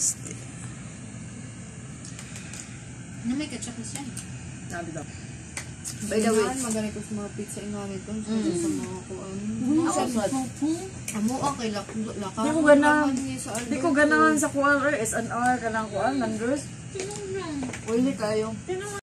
Na may ketchup na siya. Sabi daw. By the way, magaling ko sa mga pizza ingalit ko. Sa mga kuan. Amo okay lakar. Di ko ganahan sa kuan or SNR kanang kuan, nandros. Uli kayo.